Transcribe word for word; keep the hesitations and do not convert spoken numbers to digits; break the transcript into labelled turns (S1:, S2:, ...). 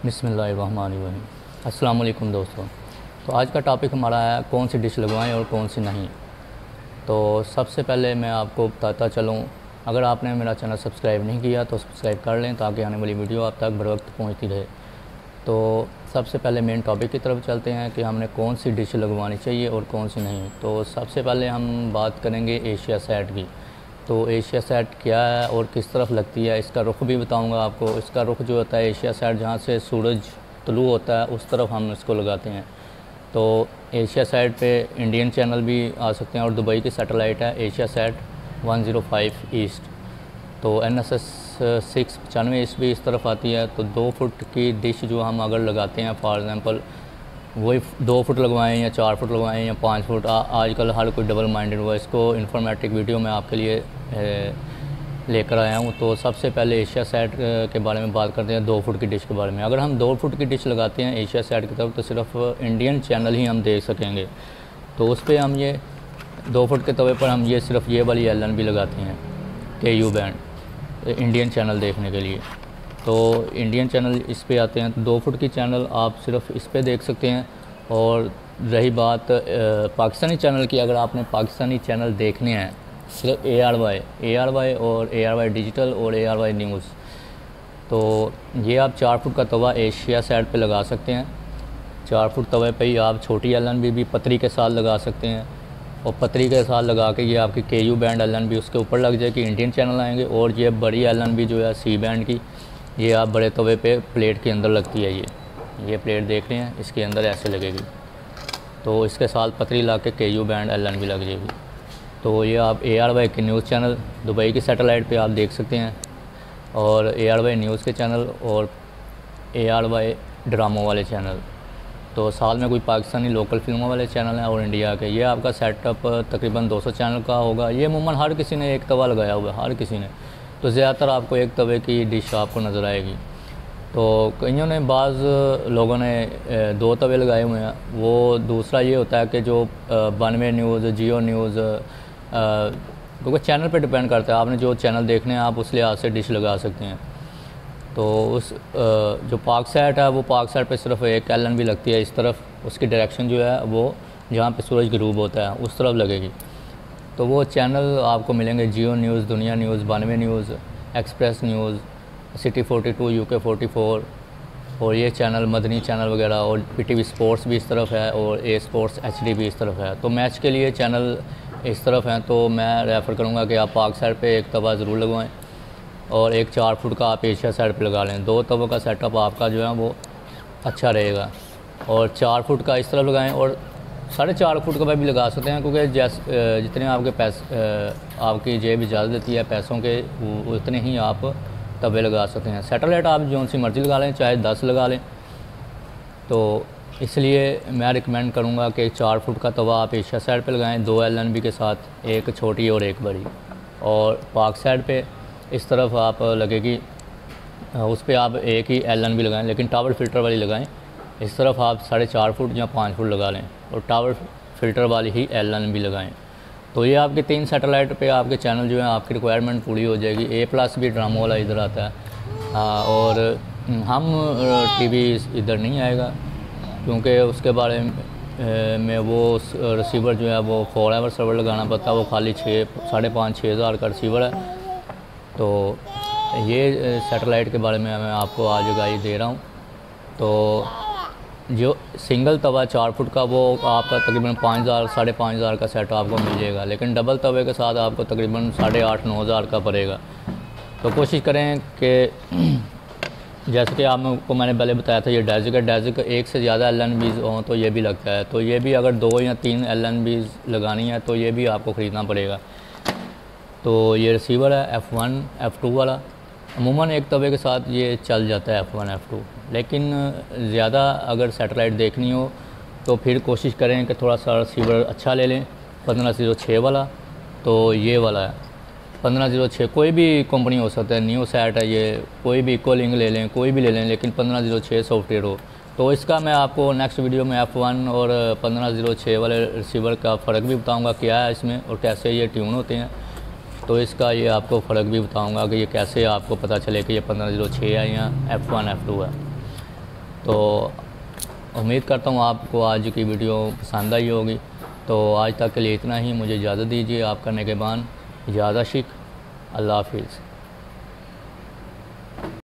S1: बिस्मिल्लाहिर्रहमानिर्रहीम। अस्सलाम वालेकुम दोस्तों। तो आज का टॉपिक हमारा है कौन सी डिश लगवाएं और कौन सी नहीं। तो सबसे पहले मैं आपको बताता चलूँ, अगर आपने मेरा चैनल सब्सक्राइब नहीं किया तो सब्सक्राइब कर लें ताकि आने वाली वीडियो आप तक बर वक्त पहुँचती रहे। तो सबसे पहले मेन टॉपिक की तरफ चलते हैं कि हमने कौन सी डिश लगवानी चाहिए और कौन सी नहीं। तो सबसे पहले हम बात करेंगे एशिया सेट की। तो एशिया सेट क्या है और किस तरफ लगती है, इसका रुख भी बताऊंगा आपको। इसका रुख जो होता है, एशिया सेट जहाँ से सूरज तुलू होता है उस तरफ हम इसको लगाते हैं। तो एशिया सेट पे इंडियन चैनल भी आ सकते हैं और दुबई की सैटेलाइट है AsiaSat one zero five east. तो एन एस एस सिक्स पचानवे ईस्ट भी इस तरफ आती है। तो दो फुट की डिश जो हम अगर लगाते हैं, फॉर एग्ज़ाम्पल वही दो फुट लगवाएं या चार फुट लगवाएं या पाँच फुट, आजकल हर कोई डबल माइंडेड हुआ। इसको इन्फॉर्मेटिक वीडियो में आपके लिए लेकर आया हूँ। तो सबसे पहले एशिया सेट के बारे में बात करते हैं, दो फुट की डिश के बारे में। अगर हम दो फुट की डिश लगाते हैं एशिया सेट की तरफ तो सिर्फ इंडियन चैनल ही हम देख सकेंगे। तो उस पर हम ये दो फुट के तवे पर हम ये सिर्फ ये वाली एल एन बी लगाते हैं, के यू बैंड, इंडियन चैनल देखने के लिए। तो इंडियन चैनल इस पे आते हैं। तो दो फुट की चैनल आप सिर्फ इस पे देख सकते हैं। और रही बात पाकिस्तानी चैनल की, अगर आपने पाकिस्तानी चैनल देखने हैं सिर्फ A R Y A R Y और ए आर वाई डिजिटल और ए आर वाई न्यूज़, तो ये आप चार फुट का तवा एशिया सेट पे लगा सकते हैं। चार फुट तवे पे ही आप छोटी एल एन बी भी पतरी के साथ लगा सकते हैं और पतरी के साथ लगा के ये आपकी K U band L N B उसके ऊपर लग जाएगी, इंडियन चैनल आएंगे। और ये बड़ी एल एन बी जो है सी बैंड की, ये आप बड़े तवे पे प्लेट के अंदर लगती है। ये ये प्लेट देख रहे हैं, इसके अंदर ऐसे लगेगी। तो इसके साथ पतरी ला के K U band L N B लग जाएगी। तो ये आप ए आर वाई के न्यूज़ चैनल दुबई की सैटेलाइट पे आप देख सकते हैं, और ए आर वाई न्यूज़ के चैनल और ए आर वाई ड्रामों वाले चैनल। तो साल में कोई पाकिस्तानी लोकल फिल्मों वाले चैनल हैं और इंडिया के। ये आपका सेटअप तकरीबन दो सौ चैनल का होगा। ये अमूमन हर किसी ने एक तवा लगाया हुआ है, हर किसी ने। तो ज़्यादातर आपको एक तवे की डिश आपको नज़र आएगी। तो कईयों ने, बाज़ लोगों ने दो तवे लगाए हुए हैं। वो दूसरा ये होता है कि जो बानवे न्यूज़, जियो न्यूज़, क्योंकि चैनल पे डिपेंड करता है, आपने जो चैनल देखने हैं आप उस लिहाज से डिश लगा सकते हैं। तो उस जो पाक सेट है वो पाक सेट पे सिर्फ एक एल एन बी लगती है इस तरफ, उसकी डायरेक्शन जो है वो जहाँ पे सूरज ग़रूब होता है उस तरफ लगेगी। तो वो चैनल आपको मिलेंगे जियो न्यूज़, दुनिया न्यूज़, बानवे news, express news, city forty two, U K forty four, और ये चैनल मदनी चैनल वगैरह, और पी टी वी स्पोर्ट्स भी इस तरफ है और ए स्पोर्ट्स एच डी भी इस तरफ है। तो मैच के लिए चैनल इस तरफ हैं। तो मैं रेफ़र करूँगा कि आप पाक साइड पे एक तवा ज़रूर लगवाएं और एक चार फुट का आप एशिया साइड पे लगा लें। दो तवों का सेटअप आपका जो है वो अच्छा रहेगा। और चार फुट का इस तरफ लगाएं और साढ़े चार फुट का भी लगा सकते हैं, क्योंकि जैसे जितने आपके पैसे आपकी जेब इजाज़त देती है पैसों के, उतने ही आप तवे लगा सकते हैं। सैटेलाइट आप जो सी मर्ज़ी लगा लें, चाहे दस लगा लें। तो इसलिए मैं रिकमेंड करूँगा कि चार फुट का तवा आप एशिया साइड पे लगाएं, दो एल एन बी के साथ, एक छोटी और एक बड़ी। और पाक साइड पे इस तरफ आप लगेगी, उस पर आप एक ही एल एन बी लगाएं, लेकिन टावर फिल्टर वाली लगाएं। इस तरफ आप साढ़े चार फुट या पाँच फुट लगा लें और टावर फिल्टर वाली ही एल एन बी लगाएँ। तो ये आपके तीन सैटेलाइट पे आपके चैनल जो है आपकी रिक्वायरमेंट पूरी हो जाएगी। ए प्लस भी ड्रामो वाला इधर आता है। आ, और हम टीवी इधर नहीं आएगा, क्योंकि उसके बारे में वो रिसीवर जो है वो फोर एवर सर्वर लगाना पड़ता है। वो खाली छः साढ़े पाँच छः हज़ार का रिसीवर है। तो ये सैटेलाइट के बारे में मैं आपको आज आगाही दे रहा हूँ। तो जो सिंगल तवा चार फुट का वो आपका तकरीबन पाँच हज़ार साढ़े पाँच हज़ार का सेट आपको मिल जाएगा, लेकिन डबल तवे के साथ आपको तकरीबन साढ़े आठ नौ हज़ार का पड़ेगा। तो कोशिश करें कि जैसे कि आपको मैंने पहले बताया था, ये डेजिक है, डेजिक एक से ज़्यादा एल एन बीज़ हों तो ये भी लगता है। तो ये भी अगर दो या तीन एल एन बीज़ लगानी है तो ये भी आपको ख़रीदना पड़ेगा। तो ये रिसीवर है एफ़ वन एफ़ टू वाला। अमूमन एक तवे के साथ ये चल जाता है एफ़ वन एफ़ टू, लेकिन ज़्यादा अगर सैटेलाइट देखनी हो तो फिर कोशिश करें कि थोड़ा सा रिसीवर अच्छा ले लें, पंद्रह ज़ीरो छः वाला। तो ये वाला है पंद्रह ज़ीरो छः, कोई भी कंपनी हो सकता है, न्यू सेट है ये, कोई भी इक्वलिंग ले लें, कोई भी ले लें, लेकिन पंद्रह ज़ीरो छः सॉफ्टवेयर हो। तो इसका मैं आपको नेक्स्ट वीडियो में एफ़ वन और पंद्रह ज़ीरो छः वाले रिसीवर का फ़र्क भी बताऊँगा क्या है इसमें और कैसे ये ट्यून होते हैं। तो इसका ये आपको फ़र्क भी बताऊंगा कि ये कैसे आपको पता चले कि ये पंद्रह ज़ीरो छः है या एफ़ वन एफ़ टू है। तो उम्मीद करता हूँ आपको आज की वीडियो पसंद आई होगी। तो आज तक के लिए इतना ही, मुझे इजाज़त दीजिए। आपका निगहबान इजाज़त शिक। अल्लाह हाफिज़।